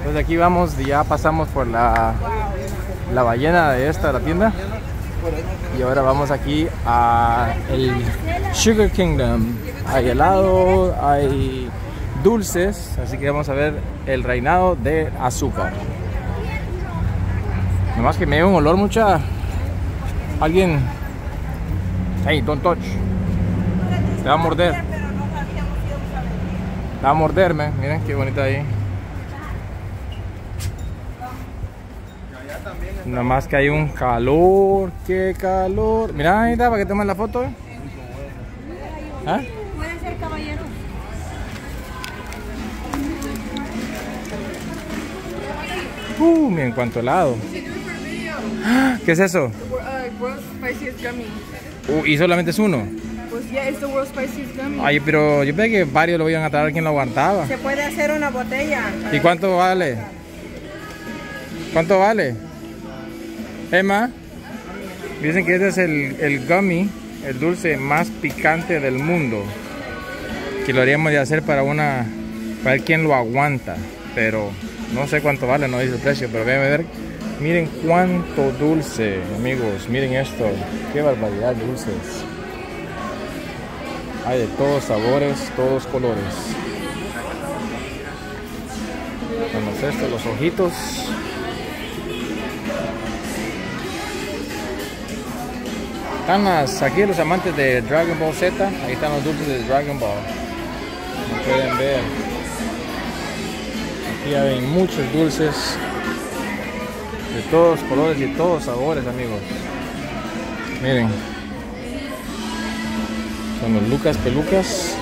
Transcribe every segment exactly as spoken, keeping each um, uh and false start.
Entonces aquí vamos, ya pasamos por la, la ballena de esta, la tienda. Y ahora vamos aquí a el Sugar Kingdom. Hay helado, hay dulces, así que vamos a ver el reinado de azúcar. Nomás que me dio un olor mucha... Alguien... Hey, don't touch. Te va a morder. Te va a morderme. Miren qué bonita ahí. Nomás que hay un calor. Qué calor. Mira, ahí está, para que tomen la foto. ¿Ah? Pueden ser caballeros. Uh, miren cuánto helado. ¿Qué es eso? World's Spiciest Gummy. Uh, ¿y solamente es uno? Pues ya, es the World's Spiciest Gummy. Ay, pero yo pensé que varios lo iban a traer, quien lo aguantaba. Se puede hacer una botella. ¿Y cuánto vale? ¿Cuánto vale? Emma, dicen que este es el, el gummy, el dulce más picante del mundo. Que lo haríamos de hacer para una, para ver quién lo aguanta. Pero no sé cuánto vale, no dice el precio, pero déjenme ver. Miren cuánto dulce, amigos, miren esto. Qué barbaridad de dulces. Hay de todos sabores, todos colores. Vamos esto, los ojitos. Están las, aquí los amantes de Dragon Ball Z. Ahí están los dulces de Dragon Ball. Como pueden ver. Aquí hay muchos dulces. De todos colores y todos sabores, amigos. Miren. Son los Lucas Pelucas.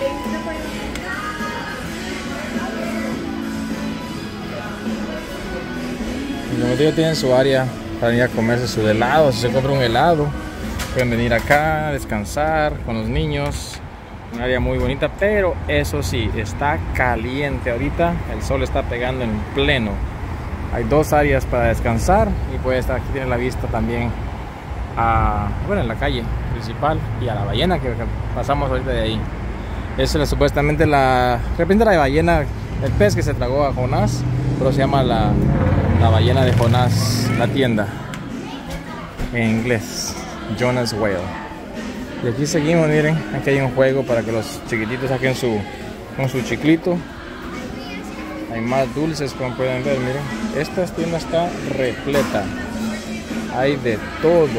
Y como digo, tienen su área para ir a comerse su helado. Si se compra un helado, pueden venir acá a descansar con los niños. Un área muy bonita, pero eso sí, está caliente ahorita. El sol está pegando en pleno. Hay dos áreas para descansar y puede estar aquí, tiene la vista también a, bueno, en la calle principal y a la ballena que pasamos ahorita de ahí. Esa es supuestamente la, repente la ballena, el pez que se tragó a Jonás, pero se llama la, la ballena de Jonás, la tienda en inglés, Jonah's Whale. Y aquí seguimos, miren, aquí hay un juego para que los chiquititos saquen su, con su chiclito. Hay más dulces, como pueden ver, miren. Esta tienda está repleta. Hay de todo.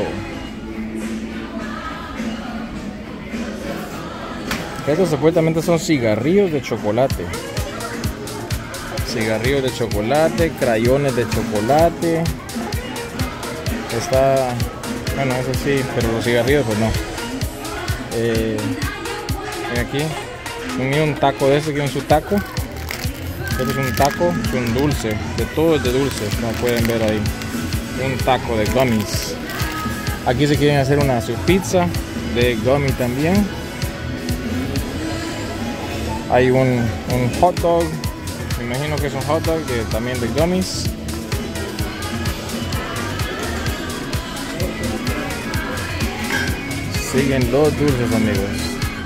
Estos supuestamente son cigarrillos de chocolate. Cigarrillos de chocolate, crayones de chocolate. Está... Bueno, eso sí, pero los cigarrillos pues no. Eh, aquí. Un, un taco de ese, que es su taco. Este es un taco, es un dulce, de todo es de dulces, como pueden ver ahí. Un taco de gummies. Aquí se quieren hacer una su pizza de gummy también. Hay un, un hot dog, me imagino que es un hot dog de, también de gummies. Siguen los dulces, amigos.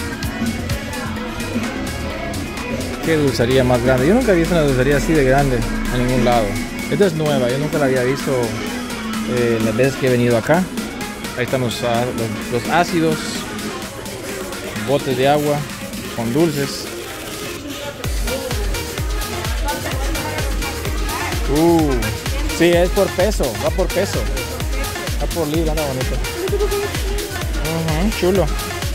Qué dulcería más grande. Yo nunca he visto una dulcería así de grande en ningún lado. Esta es nueva, yo nunca la había visto eh, las veces que he venido acá. Ahí están los, los, los ácidos, botes de agua con dulces. Uh, sí, es por peso, va por peso. Va por libra, anda bonito. Uh-huh, chulo.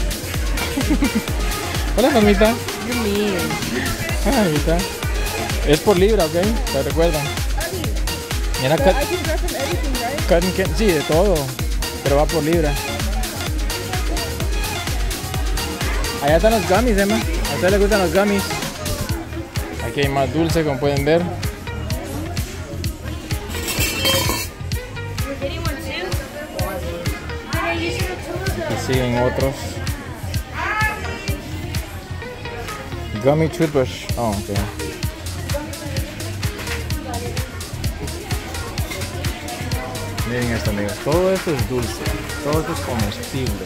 Hola, mamita. Ah, ahorita. Es por libra, ¿ok? ¿Te recuerdan? Mira, cut, cut, cut, sí, de todo. Pero va por libra. Allá están los gummies, Emma. A ustedes les gustan los gummies. Aquí hay más dulce, como pueden ver. Aquí siguen otros. Gummy toothbrush. Oh, ok. Miren esto, amigos. Todo esto es dulce. Todo esto es comestible.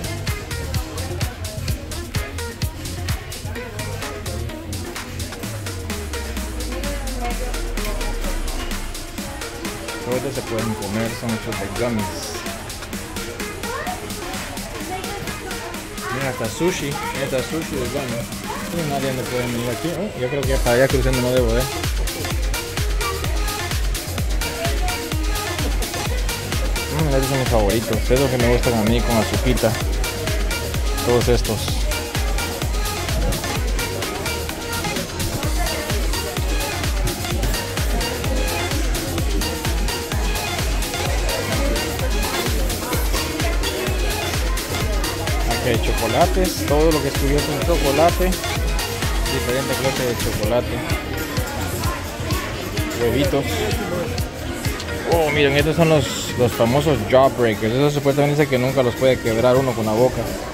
ahorita se pueden comer, son estos de gummies. Mira, hasta sushi, mira, hasta sushi de gummies. No, nadie no puede venir aquí. Oh, yo creo que para allá cruzando no debo, ¿eh? Mm, estos son mis favoritos, es lo que me gustan a mí con azuquita. Todos estos. Aquí hay chocolates, todo lo que es cubierto en chocolate, diferentes clases de chocolate, huevitos. Oh, miren, estos son los, los famosos jawbreakers. Esos supuestamente dice que nunca los puede quebrar uno con la boca.